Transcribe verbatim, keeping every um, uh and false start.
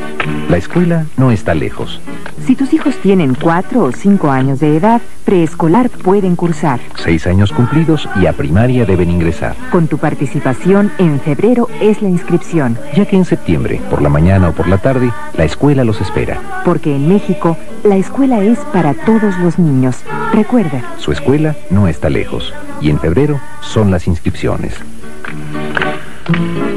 La escuela no está lejos. Si tus hijos tienen cuatro o cinco años de edad, preescolar pueden cursar. Seis años cumplidos y a primaria deben ingresar. Con tu participación, en febrero es la inscripción. Ya que en septiembre, por la mañana o por la tarde, la escuela los espera. Porque en México, la escuela es para todos los niños. Recuerda. Su escuela no está lejos. Y en febrero son las inscripciones.